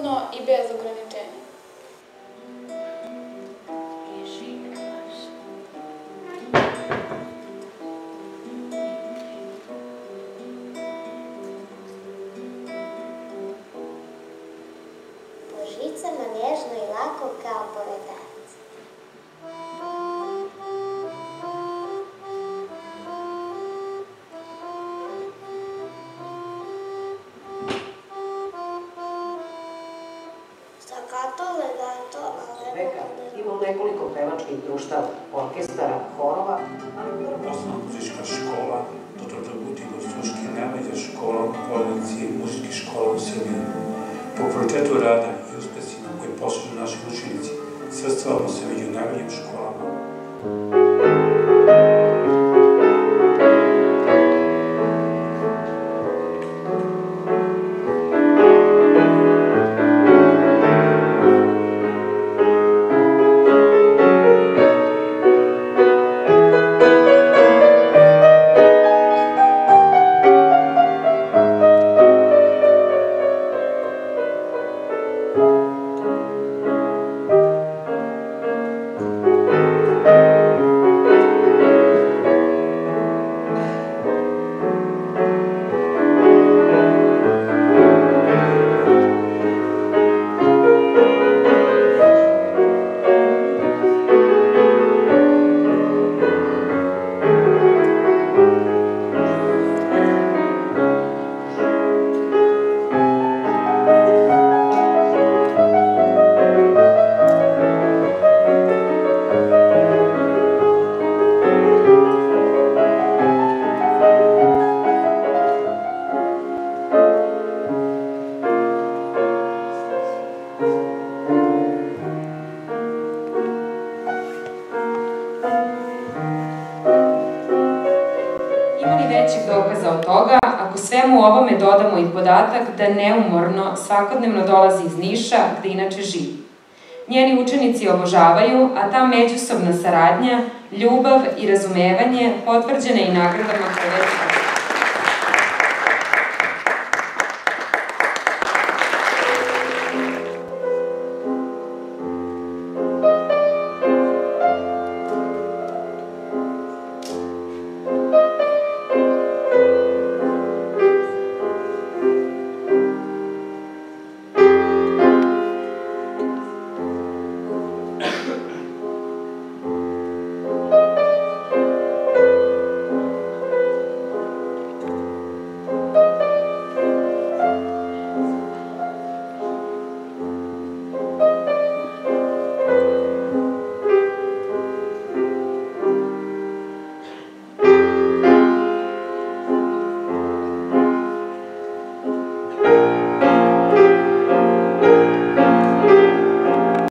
slobodno i bez ograničenja. Po žicama nježno i lako kao poletarac. Veka imao nekoliko pevačkih društava, orkestara, horova, Osnovna muzička škola, dr. Dragutin Gostuški, najmlađa škola u porodici muzičkih škola u Srbiji. Po kvalitetu rada i uspesima koje postižu naši učenici, svrstavamo se među najboljim školama. Većih dokaza od toga, ako svemu ovome dodamo i podatak da neumorno svakodnevno dolazi iz Niša, gde inače živi. Njeni učenici obožavaju, a ta međusobna saradnja, ljubav i razumevanje potvrđene i nagradama koje